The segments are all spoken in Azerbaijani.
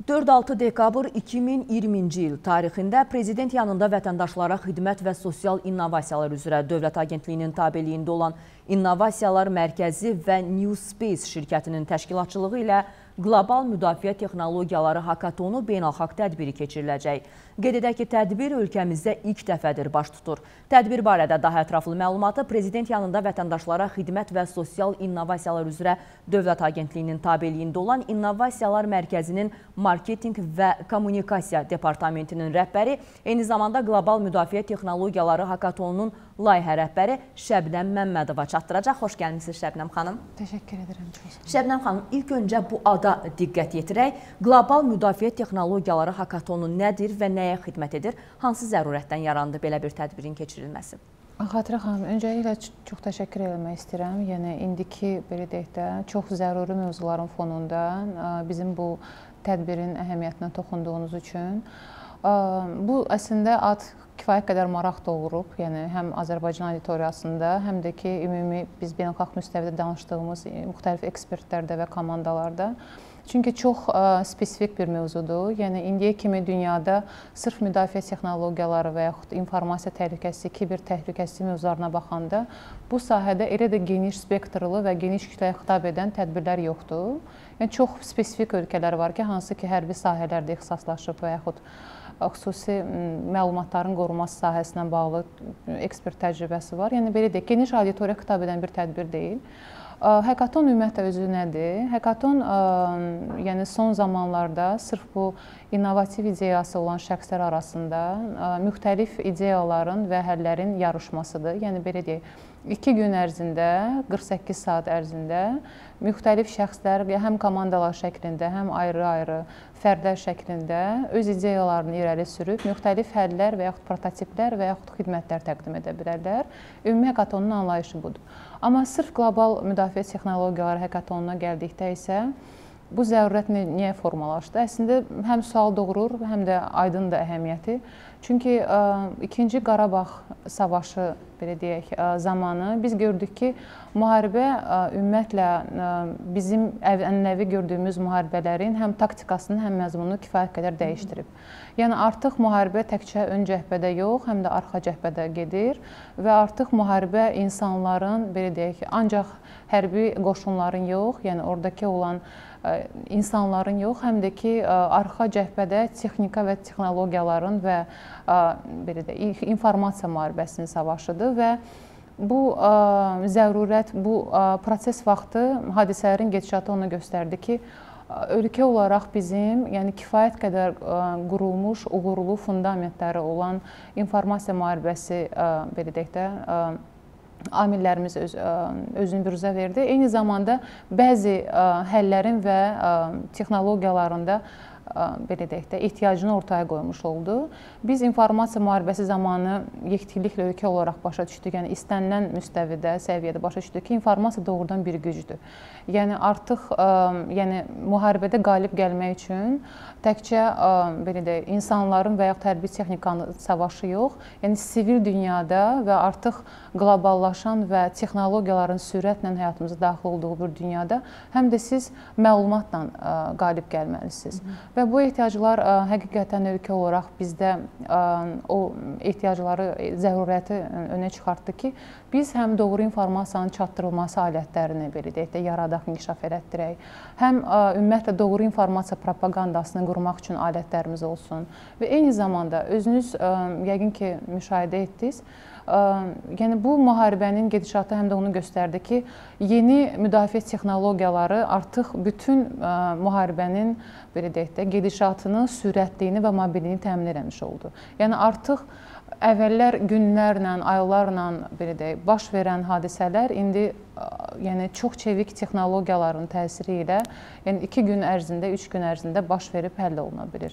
4-6 dekabr 2020-ci il tarixində Prezident yanında vətəndaşlara xidmət və sosial innovasiyalar üzrə Dövlət Agentliyinin tabeliyində olan İnnovasiyalar Mərkəzi və New Space şirkətinin təşkilatçılığı ilə Qlobal Müdafiə Texnologiyaları Hakatonu beynəlxalq tədbiri keçiriləcək. Qeyd edək ki, tədbir ölkəmizdə ilk dəfədir baş tutur. Tədbir barədə daha ətraflı məlumatı Prezident yanında vətəndaşlara xidmət və sosial innovasiyalar üzrə Dövlət Agentliyinin tabeliyində olan İnnovasiyalar Mərkəzinin Marketinq və Kommunikasiya Departamentinin rəhbəri, eyni zamanda Qlobal Müdafiə Texnologiyaları Hakatonunun layihə rəhbəri Şəbnəm Məmmədova çatdıracaq. Xoş gəlmişsiniz Şəbnəm xanım. Təşəkkür edirəm. Şəbnəm xanım, ilk öncə bu ada diqqət yetirək. Qlobal Müdafiə Texnologiyaları Hakatonu nədir və nəyə xidmət edir? Hansı zərurətdən yarandı belə bir tədbirin keçirilməsi? Xatirə xanım, öncəliklə çox təşəkkür etmək istəyirəm. Yəni, indiki, belə deyək də, çox zəruri mövzuların fonunda bizim bu tədbirin əhəmiyyətinə toxunduğunuz üçün. Bu, əslində, ad kifayət qədər maraq doğurub. Yəni, həm Azərbaycan auditoriyasında, həm də ki, ümumi biz beynəlxalq müstəvidə danışdığımız müxtəlif ekspertlərdə və komandalarda. Çünki çox spesifik bir mövzudur. Yəni, indiyə kimi dünyada sırf müdafiə texnologiyaları və yaxud informasiya təhlükəsi, kiber təhlükəsi mövzularına baxanda bu sahədə elə də geniş spektrli və geniş kütləyə xitab edən tədbirlər yoxdur. Yəni, çox spesifik ölkələr var ki, hansı ki, hərbi sahələrdə ixtisaslaşıb və yaxud xüsusi məlumatların qorunması sahəsinə bağlı ekspert təcrübəsi var. Yəni, belə deyək, geniş auditoriya xitab edən bir tədbir deyil. Hakaton ümumiyyətlə özü nədir? Hakaton, yəni son zamanlarda sırf bu innovativ ideyası olan şəxslər arasında müxtəlif ideyaların və həllərin yarışmasıdır. Yəni, belə deyək, 2 gün ərzində, 48 saat ərzində müxtəlif şəxslər həm komandalar şəklində, həm ayrı-ayrı fərdlər şəklində öz ideyalarını irəli sürüb, müxtəlif həllər və yaxud prototiplər və yaxud xidmətlər təqdim edə bilərlər. Ümumi hakatonun anlayışı budur. Amma sırf qlobal müdafiə texnologiyaları hakatonuna gəldikdə isə bu zərurət niyə formalaşdı? Əslində, həm sual doğurur, həm də aydındır əhəmiyyəti. Çünki 2-ci Qarabağ savaşı, belə deyək, zamanı biz gördük ki, müharibə ümumiyyətlə bizim ənənəvi gördüyümüz müharibələrin həm taktikasını, həm məzmununu kifayət qədər dəyişdirib. Yəni, artıq müharibə təkcə ön cəhbədə yox, həm də arxa cəhbədə gedir və artıq müharibə insanların, belə deyək, ancaq hərbi qoşunların yox, yəni oradakı olan insanların yox, həm də ki, arxa cəhbədə texnika və texnologiyaların və belə də informasiya müharibəsinin savaşıdır və bu zərurət, bu proses vaxtı hadisələrin gedişatı ona göstərdi ki, ölkə olaraq bizim, yəni kifayət qədər qurulmuş, uğurlu fundamentləri olan informasiya müharibəsi, belə deyək də, amillərimiz özünü büruzə verdi. Eyni zamanda bəzi həllərin və texnologiyaların da belə deyək də, ehtiyacını ortaya qoymuş oldu. Biz informasiya müharibəsi zamanı yektiliklə ölkə olaraq başa düşdük, yəni istənilən müstəvidə, səviyyədə başa düşdük ki, informasiya doğrudan bir gücdür. Yəni artıq müharibədə qalib gəlmək üçün təkcə belə deyək, insanların və yaxud hərbi texnikanın savaşı yox, yəni sivil dünyada və artıq qloballaşan və texnologiyaların sürətlə həyatımıza daxil olduğu bir dünyada həm də siz məlumatla qalib gəlməlisiniz. Və bu ehtiyaclar həqiqətən ölkə olaraq bizdə o ehtiyacları, zərurəti önə çıxartdı ki, biz həm doğru informasiyanın çatdırılması alətlərini, belə deyək də, yaradaq, inkişaf elətdirək, həm ümumiyyətlə doğru informasiya propagandasını qurmaq üçün alətlərimiz olsun və eyni zamanda özünüz yəqin ki, müşahidə etdiniz, yəni bu müharibənin gedişatı həm də onu göstərdi ki, yeni müdafiə texnologiyaları artıq bütün müharibənin, belə deyək də, gedişatının sürətliyini və mobilliyini təmin etmiş oldu. Yəni artıq əvvəllər günlərlə, aylarla, belə deyək, baş verən hadisələr indi yəni çox çevik texnologiyaların təsiri ilə, yəni 2 gün ərzində, 3 gün ərzində baş verib həll oluna bilir.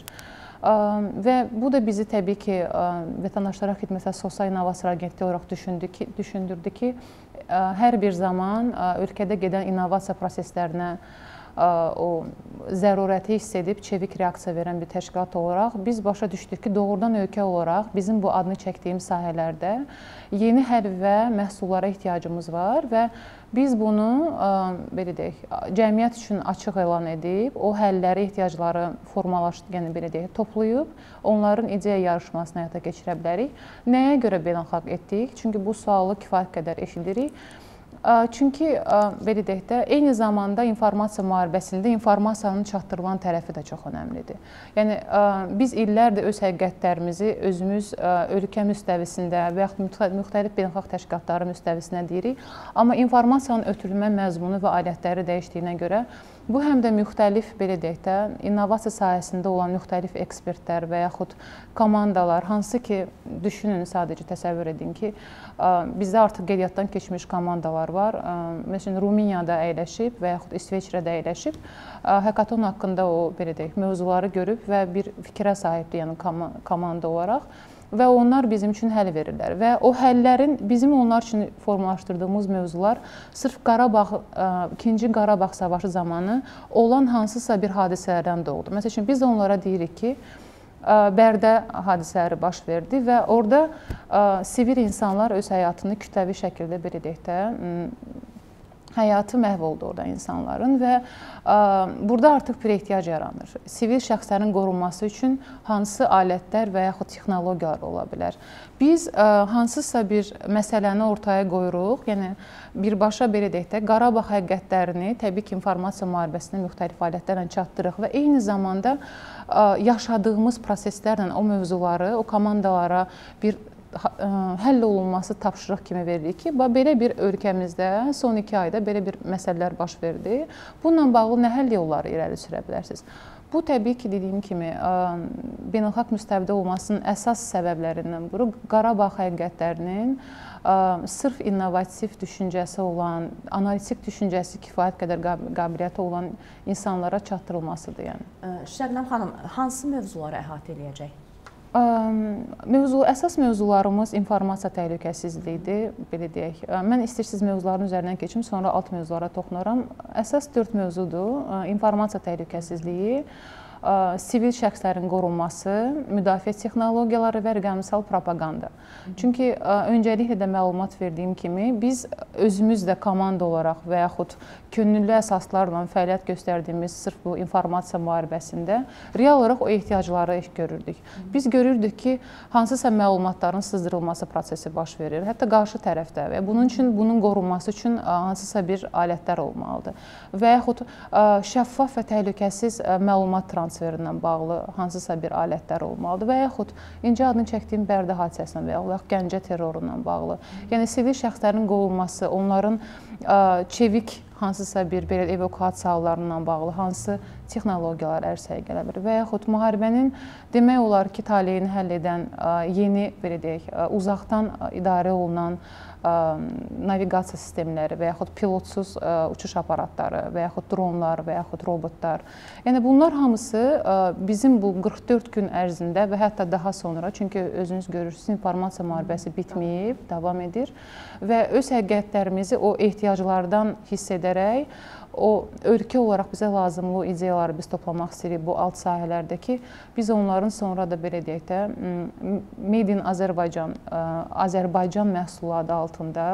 Və bu da bizi təbii ki, Vətəndaşlara Xidmət və Sosial İnnovasiyalar Agentliyi olaraq düşündürdü ki, hər bir zaman ölkədə gedən innovasiya proseslərinə o zərurəti hiss edib çevik reaksiya verən bir təşkilat olaraq biz başa düşdük ki, doğrudan ölkə olaraq bizim bu adını çəkdiyimiz sahələrdə yeni həll və məhsullara ehtiyacımız var və biz bunu belə deyək, cəmiyyət üçün açıq elan edib, o həlləri, ehtiyacları yəni belə deyək, toplayıb, onların ideya yarışmasını həyata keçirə bilərik. Nəyə görə beynəlxalq etdik? Çünki bu sualı kifayət qədər eşidirik. Çünki belə deyək də, eyni zamanda informasiya müharibəsində informasiyanın çatdırılan tərəfi də çox önəmlidir. Yəni biz illərdir öz həqiqətlərimizi özümüz ölkə müstəvisində və yaxud müxtəlif beynəlxalq təşkilatları müstəvisinə deyirik, amma informasiyanın ötürülmə məzmunu və alətləri dəyişdiyinə görə bu həm də müxtəlif, belə deyək də, innovasiya sahəsində olan müxtəlif ekspertlər və yaxud komandalar, hansı ki, düşünün, sadəcə təsəvvür edin ki, bizdə artıq qeydiyyatdan keçmiş komandalar var. Məsələn, Rumeniyada əyləşib və yaxud İsveçrədə əyləşib, hekaton haqqında o, belə deyək, mövzuları görüb və bir fikrə sahibdir, yəni komanda olaraq. Və onlar bizim üçün həll verirlər və o həllərin bizim onlar üçün formalaşdırdığımız mövzular sırf İkinci Qarabağ savaşı zamanı olan hansısa bir hadisələrdən doğdu. Məsələn, biz onlara deyirik ki, Bərdə hadisələri baş verdi və orada sivil insanlar öz həyatını kütləvi şəkildə, belə deyək də, həyatı məhv oldu orada insanların və burada artıq bir ehtiyac yaranır. Sivil şəxslərin qorunması üçün hansı alətlər və yaxud texnologiyalar ola bilər? Biz hansısa bir məsələni ortaya qoyuruq, yəni birbaşa belə deyək də, Qarabağ həqiqətlərini təbii ki, informasiya müharibəsində müxtəlif alətlərlə çatdırıq və eyni zamanda yaşadığımız proseslərlə o mövzuları, o komandalara bir həll olunması tapşırıq kimi veririk ki, belə bir ölkəmizdə son 2 ayda belə bir məsələlər baş verdi. Bununla bağlı nə həll yolları irəli sürə bilərsiniz? Bu, təbii ki, dediyim kimi, beynəlxalq müstəvidə olmasının əsas səbəblərindən biri Qarabağ həqiqətlərinin sırf innovativ düşüncəsi olan, analitik düşüncəsi kifayət qədər qabiliyyəti olan insanlara çatdırılmasıdır. Yəni. Şəbnəm xanım, hansı mövzuları əhatə eləyəcək? Əsas mövzularımız informasiya təhlükəsizliyidir, belə deyək. Mən istəyirsiniz mövzuların üzərindən keçim, sonra alt mövzulara toxunuram. Əsas 4 mövzudur. İnformasiya təhlükəsizliyi, sivil şəxslərin qorunması, müdafiə texnologiyaları və rəqəmsal propaganda. Çünki öncəliklə də məlumat verdiyim kimi, biz özümüz də komanda olaraq və yaxud könüllü əsaslarla fəaliyyət göstərdiyimiz sırf bu informasiya müharibəsində real olaraq o ehtiyacları görürdük. Biz görürdük ki, hansısa məlumatların sızdırılması prosesi baş verir, hətta qarşı tərəfdə və bunun üçün, bunun qorunması üçün hansısa bir alətlər olmalıdır. Və yaxud şəffaf və təhlükəsiz məlumat transferindən bağlı hansısa bir alətlər olmalıdır və yaxud incə adını çəkdiyim Bərdə hadisəsindən və yaxud Gəncə terrorundan bağlı. Yəni, sivil şəxslərin qorunması, onların çevik hansısa bir belə evakuasiya hallarından bağlı hansı texnologiyalar ərsəyə gələ bilər və yaxud müharibənin demək olar ki, taleyini həll edən yeni, belə deyək, uzaqdan idarə olunan naviqasiya sistemləri və yaxud pilotsuz uçuş aparatları və yaxud dronlar və yaxud robotlar. Yəni, bunlar hamısı bizim bu 44 gün ərzində və hətta daha sonra, çünki özünüz görürsünüz, informasiya müharibəsi bitməyib, davam edir və öz həqiqətlərimizi o ehtiyaclardan hiss edərək, o ölkə olaraq bizə lazımlı ideyaları biz toplamaq istəyirik bu alt sahələrdə ki, biz onların sonra da belə deyək də Made in Azərbaycan, Azərbaycan məhsulu adı altında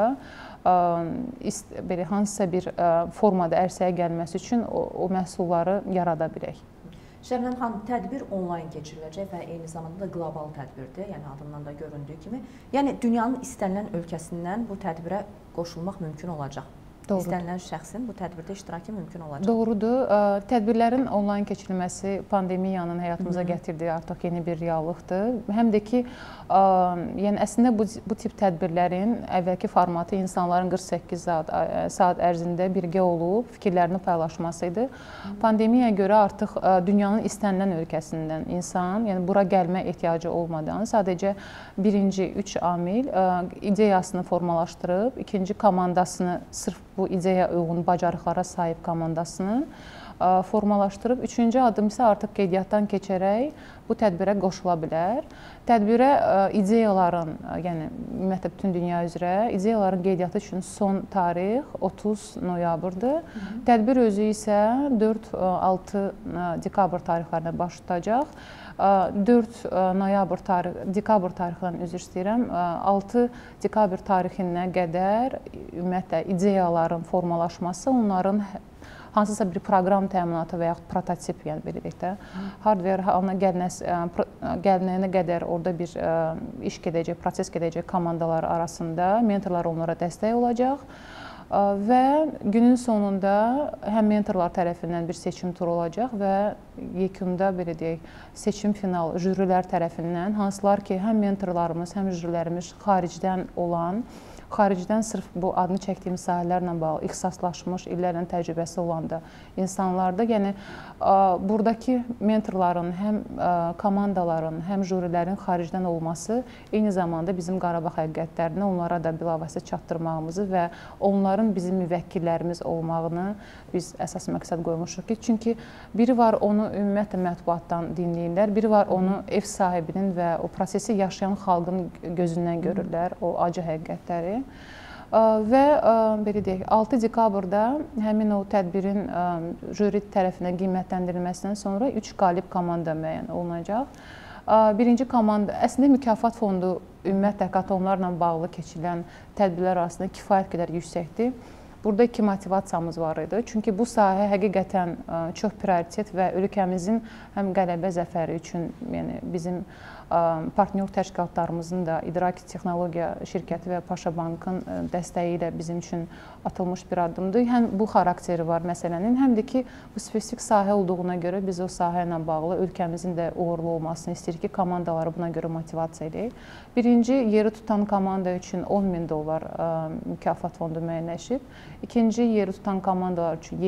belə hansısa bir formada ərsəyə gəlməsi üçün o məhsulları yarada bilək. Şəbnəm xanım, tədbir onlayn keçiriləcək və eyni zamanda da qlobal tədbirdir, yəni adından da göründüyü kimi. Yəni, dünyanın istənilən ölkəsindən bu tədbirə qoşulmaq mümkün olacaq. İstənilən şəxsin bu tədbirdə iştirakı mümkün olacaq. Doğrudur. Tədbirlərin onlayn keçirilməsi pandemiyanın həyatımıza gətirdiyi artıq yeni bir reallıqdır. Həm də ki, yəni əslində bu tip tədbirlərin əvvəlki formatı insanların 48 saat ərzində birgə olub fikirlərini paylaşması idi. Pandemiyaya görə artıq dünyanın istənilən ölkəsindən insan, yəni bura gəlmə ehtiyacı olmadan sadəcə birinci 3 amil ideyasını formalaşdırıb, ikinci komandasını sırf bu ideya uyğun bacarıqlara sahib komandasını formalaşdırıb. Üçüncü addım isə artıq qeydiyyatdan keçərək bu tədbirə qoşula bilər. Tədbirə ideyaların, yəni ümumiyyətlə bütün dünya üzrə ideyaların qeydiyyatı üçün son tarix 30 noyabrdır. Tədbir özü isə 4-6 dekabr tarixlərinə baş tutacaq. 4 dekabr tarixindən üzr istəyirəm, 6 dekabr tarixindən qədər ümumiyyətlə ideyaların formalaşması, onların hansısa bir proqram təminatı və yaxud prototip, yəni belə deyək də, hardware halına gəlinəyənə qədər orada bir iş gedəcək, proses gedəcək komandalar arasında mentorlar onlara dəstək olacaq. Və günün sonunda həm mentorlar tərəfindən bir seçim turu olacaq və yekunda belə deyək, seçim final jürilər tərəfindən, hansılar ki, həm mentorlarımız, həm jürilərimiz xaricdən sırf bu adını çəkdiyimiz sahələrlə bağlı ixtisaslaşmış, illərlə təcrübəsi olan da insanlardır. Yəni, buradakı mentorların, həm komandaların, həm jürilərin xaricdən olması eyni zamanda bizim Qarabağ həqiqətlərini onlara da bilavasitə çatdırmağımızı və onların bizim müvəkkillərimiz olmağını biz əsas məqsəd qoymuşuq ki, çünki biri var onu ümumiyyətlə mətbuatdan dinləyirlər, biri var onu ev sahibinin və o prosesi yaşayan xalqın gözündən görürlər, o acı həqiqətləri. Və belə deyək, 6 dekabrda həmin o tədbirin jüri tərəfindən qiymətləndirilməsindən sonra 3 qalib komanda müəyyən olunacaq. Birinci komanda, əslində mükafat fondu ümumiyyətlə qatomlarla bağlı keçirilən tədbirlər arasında kifayət qədər yüksəkdir. Burada 2 motivasiyamız var idi. Çünki bu sahə həqiqətən çox prioritet və ölkəmizin həm qələbə zəfəri üçün, yəni bizim partnyor təşkilatlarımızın da İdrak Texnologiya şirkəti və Paşa Bankın dəstəyi ilə bizim üçün atılmış bir addımdır. Həm bu xarakteri var məsələnin, həm də ki, bu spesifik sahə olduğuna görə biz o sahə ilə bağlı ölkəmizin də uğurlu olmasını istəyirik ki, komandaları buna görə motivasiya edək. Birinci, yeri tutan komanda üçün $10.000 mükafat fondu müəyyənləşib. İkinci, yeri tutan komandalar üçün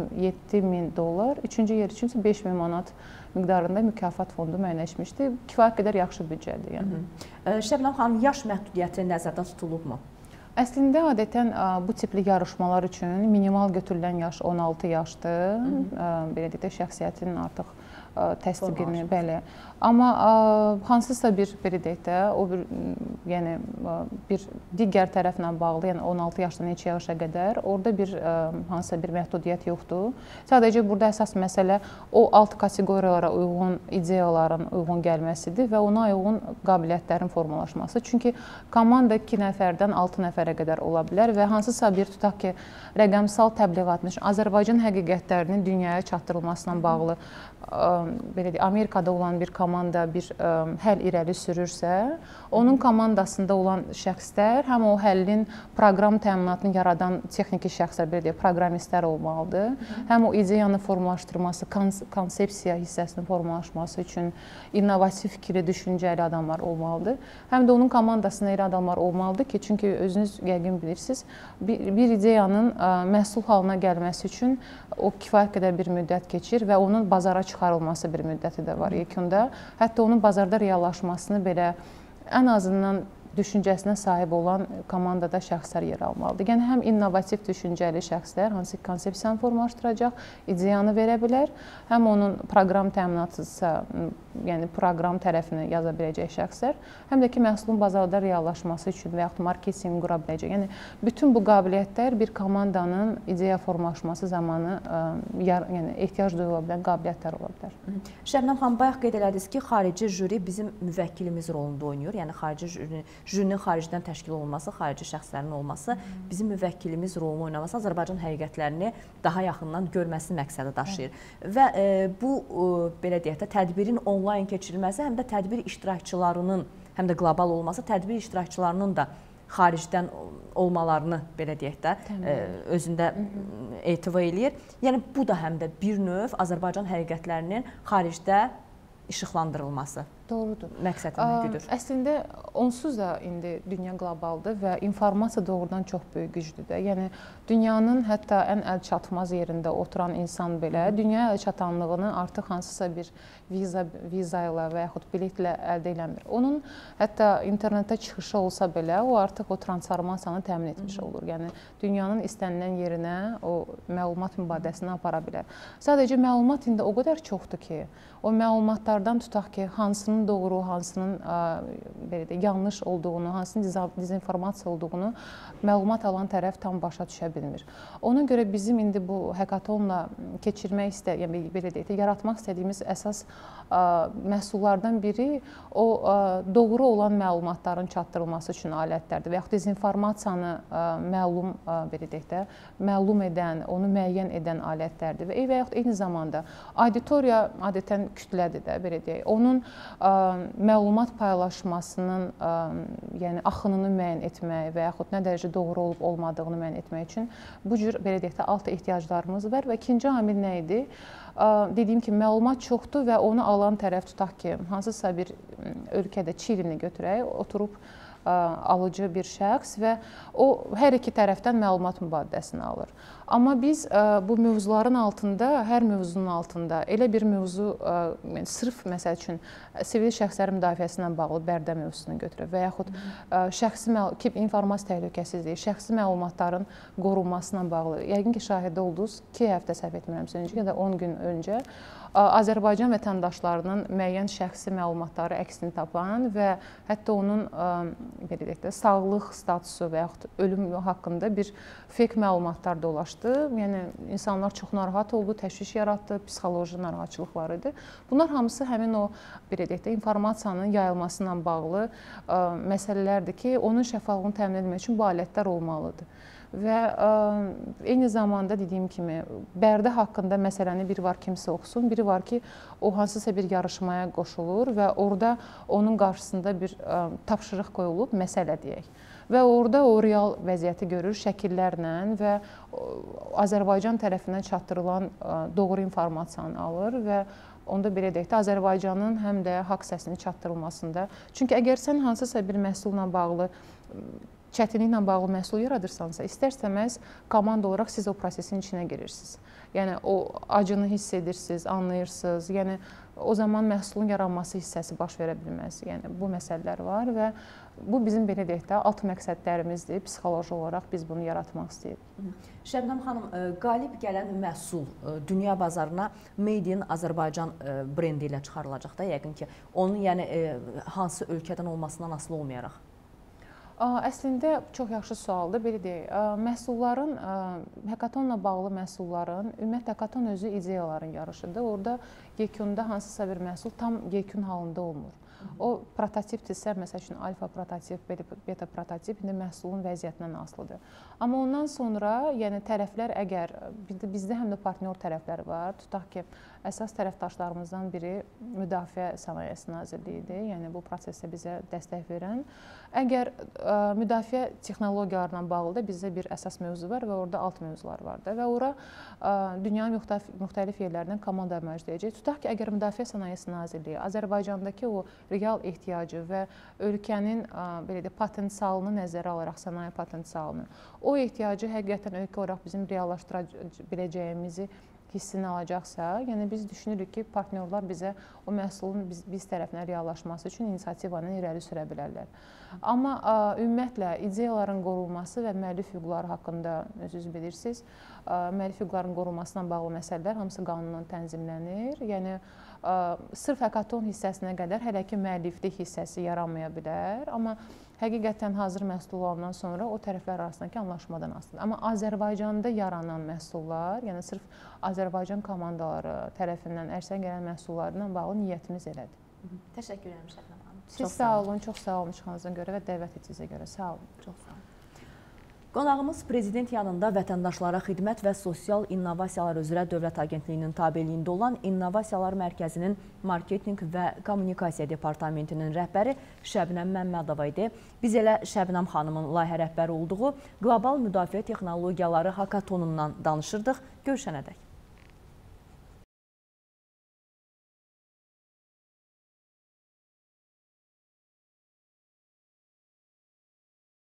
$7.000, üçüncü yer üçün isə $5.000 miqdarında mükafat fondu müəyyənləşmişdi. Kifayət qədər yaxşı büdcədir. Yəni. Şəbnəm xanım, yaş məhdudiyyəti nəzərdə tutulubmu? Əslində, adətən bu tipli yarışmalar üçün minimal götürülən yaş 16 yaşdır. Belə deyək də, şəxsiyyətin artıq təsdiqini, bəli. Amma hansısa bir, belə deyək də, o yəni bir digər tərəflə bağlı, yəni 16 yaşdan neçə yaşa qədər orada bir hansısa bir məhdudiyyət yoxdur. Sadəcə burada əsas məsələ o alt kateqoriyalara uyğun ideyaların uyğun gəlməsidir və ona uyğun qabiliyyətlərin formalaşması. Çünki komanda 2 nəfərdən 6 nəfərə qədər ola bilər və hansısa bir tutaq ki, rəqəmsal təbliğatın, Azərbaycan həqiqətlərinin dünyaya çatdırılmasına bağlı belə deyək, Amerikada olan bir komanda bir həll irəli sürürsə, onun komandasında olan şəxslər həm o həllin proqram təminatını yaradan texniki şəxslər, belə deyək, proqramistlər olmalıdır. Həm o ideyanı formalaşdırması, konsepsiya hissəsinin formalaşması üçün innovativ fikirli, düşüncəli adamlar olmalıdır. Həm də onun komandasında elə adamlar olmalıdır ki, çünki özünüz yəqin bilirsiniz, bir ideyanın məhsul halına gəlməsi üçün o kifayət qədər bir müddət keçir və onun bazara çıxarılması bir müddəti də var yekunda. Hətta onun bazarda reallaşmasını belə ən azından düşüncəsinə sahib olan komandada şəxslər yer almalıdır. Yəni, həm innovativ düşüncəli şəxslər, hansı konsepsiyanı formalaşdıracaq, ideyanı verə bilər, həm onun proqram təminatısa, yəni proqram tərəfini yaza biləcək şəxslər, həm də ki, məhsulun bazarda reallaşması üçün və yaxud marketinq qura biləcək. Yəni, bütün bu qabiliyyətlər bir komandanın ideya formalaşması zamanı ehtiyac duyula bilən qabiliyyətlər ola bilər. Şəbnəm xanım, bayaq qeyd elədiniz ki, xarici jüri bizim müvəkkilimiz rolunda oynayır. Yəni, xarici jürinin xaricdən təşkil olunması, xarici şəxslərin olması, bizim müvəkkilimiz rolunu oynaması, Azərbaycan həqiqətlərini daha yaxından görməsi məqsədi daşıyır. Və bu, belə deyək də, tədbirin onlayn keçirilməsi, həm də tədbir iştirakçılarının, həm də qlobal olması, tədbir iştirakçılarının da xaricdən olmalarını, belə deyək də, özündə etiva eləyir. Yəni, bu da həm də bir növ Azərbaycan həqiqətlərinin xaricdə işıqlandırılması. məqsədindən güdür. Əslində onsuz da indi dünya qlobaldır və informasiya doğrudan çox böyük gücdür də. Yəni dünyanın hətta ən əlçatmaz yerində oturan insan belə dünya əlçatanlığını artıq hansısa bir viza ilə və yaxud biletlə əldə eləmir. Onun hətta internetdə çıxışı olsa belə o artıq o transformasiyanı təmin etmiş olur. Yəni dünyanın istənilən yerinə o məlumat mübadiləsini apara bilər. Sadəcə məlumat indi o qədər çoxdur ki, o məlumatlardan tutaq ki, hansının doğru, hansının belə də yanlış olduğunu, hansının dezinformasiya olduğunu məlumat alan tərəf tam başa düşə bilmir. Ona görə bizim indi bu hekatonla keçirmək yəni belə deyək də, yaratmaq istədiyimiz əsas məhsullardan biri o doğru olan məlumatların çatdırılması üçün alətlərdir və yaxud dezinformasiyanı belə deyək də, məlum edən, onu müəyyən edən alətlərdir və yaxud eyni zamanda auditoriya adətən kütlədir də, belə deyək. Onun məlumat paylaşmasının yəni axınını müəyyən etmək və yaxud nə dərəcə doğru olub olmadığını müəyyən etmək üçün bu cür belə deyək də alt ehtiyaclarımız var və ikinci amil nə idi? Dediyim ki, məlumat çoxdur və onu alan tərəf tutaq ki, hansısa bir ölkədə Çilini götürək, oturub alıcı bir şəxs və o hər iki tərəfdən məlumat mübadiləsini alır. Amma biz bu mövzuların altında, hər mövzunun altında elə bir mövzu, sırf məsəl üçün sivil şəxslərin müdafiəsi ilə bağlı Bərdə mövzusunu götürək və yaxud şəxsi informasiya təhlükəsizliyi, şəxsi məlumatların qorunması ilə bağlı. Yəqin ki, şahidi oldunuz, 2 həftə səhv etmirəmsə öncə ya da 10 gün öncə Azərbaycan vətəndaşlarının müəyyən şəxsi məlumatları əksini tapan və hətta onun belə deyək də, sağlıq statusu və yaxud ölüm haqqında bir fake məlumatlar dolaşdı. Yəni insanlar çox narahat oldu, təşviş yaratdı, psixoloji narahatçılıq var idi. Bunlar hamısı həmin o belə deyək də, informasiyanın yayılması ilə bağlı məsələlərdir ki, onun şəffaflığını təmin etmək üçün bu alətlər olmalıdır. Və eyni zamanda dediyim kimi Bərdə haqqında məsələni biri var kimsə oxusun, biri var ki, o hansısa bir yarışmaya qoşulur və orada onun qarşısında bir tapşırıq qoyulub, məsələ deyək. Və orada o real vəziyyəti görür şəkillərlə və Azərbaycan tərəfindən çatdırılan doğru informasiyanı alır və onda belə deyək də, Azərbaycanın həm də haqq səsini çatdırılmasında. Çünki əgər sən hansısa bir məhsulla bağlı çətinliklə bağlı məhsul yaradırsansa, istər-istəməz komanda olaraq siz o prosesin içinə girirsiniz. Yəni, o acını hiss edirsiniz, anlayırsınız. Yəni, o zaman məhsulun yaranması hissəsi baş verə bilməz. Yəni, bu məsələlər var və bu bizim belə deyək də, alt məqsədlərimizdir. Psixoloji olaraq biz bunu yaratmaq istəyirik. Şəbnəm xanım, qalib gələn məhsul dünya bazarına Made in Azərbaycan brendi ilə çıxarılacaq da, yəqin ki, onun yəni hansı ölkədən olmasından asılı olmayaraq. Əslində çox yaxşı sualdır. Belə deyək, məhsulların, hekatonla bağlı məhsulların, ümumiyyətlə hekaton özü ideyaların yarışıdır. Orada yekunda hansısa bir məhsul tam yekun halında olmur. O prototipdirsə, məsəl üçün alfa prototip, beta prototip indi məhsulun vəziyyətindən asılıdır. Amma ondan sonra, yəni tərəflər əgər, bizdə həm də partnyor tərəflər var, tutaq ki, əsas tərəfdaşlarımızdan biri Müdafiə Sənayesi Nazirliyidir, yəni bu prosesdə bizə dəstək verən. Əgər müdafiə texnologiyalarla bağlı da bizdə bir əsas mövzu var və orada alt mövzular var da və ora dünyanın müxtəlif yerlərindən komanda mərcləyəcək. Tutaq ki, əgər Müdafiə Sənayesi Nazirliyi Azərbaycandakı o real ehtiyacı və ölkənin belə də potensialını nəzərə alaraq, sənaye potensialını, o ehtiyacı həqiqətən ölkə olaraq bizim reallaşdıra biləcəyimizi hissini alacaqsa, yəni biz düşünürük ki, partnyorlar bizə o məhsulun biz tərəfindən reallaşması üçün inisiativanı irəli sürə bilərlər. Amma ümumiyyətlə ideyaların qorunması və müəllif hüquqları haqqında özünüz bilirsiniz, müəllif hüquqlarının qorunmasına bağlı məsələlər hamısı qanunla tənzimlənir. Yəni sırf hekaton hissəsinə qədər hələ ki müəlliflik hissəsi yaranmaya bilər, amma həqiqətən hazır məhsul olandan sonra o tərəflər arasındakı anlaşmadan asılıdır. Amma Azərbaycanda yaranan məhsullar, yəni sırf Azərbaycan komandaları tərəfindən ərsəyə gələn məhsullarla bağlı niyyətimiz elədir. Təşəkkür edirəm Şəbnəm xanım. Siz sağ olun, çox sağ olun çıxanızdan görə və dəvət etdiyinizə görə. Sağ olun. Çox sağ olun. Qonağımız Prezident yanında vətəndaşlara xidmət və sosial innovasiyalar üzrə Dövlət Agentliyinin tabeliyində olan İnnovasiyalar Mərkəzinin Marketinq və Kommunikasiya Departamentinin rəhbəri Şəbnəm Məmmədova idi. Biz elə Şəbnəm xanımın layihə rəhbəri olduğu Qlobal Müdafiə Texnologiyaları Hakatonundan danışırdıq. Görüşənədək.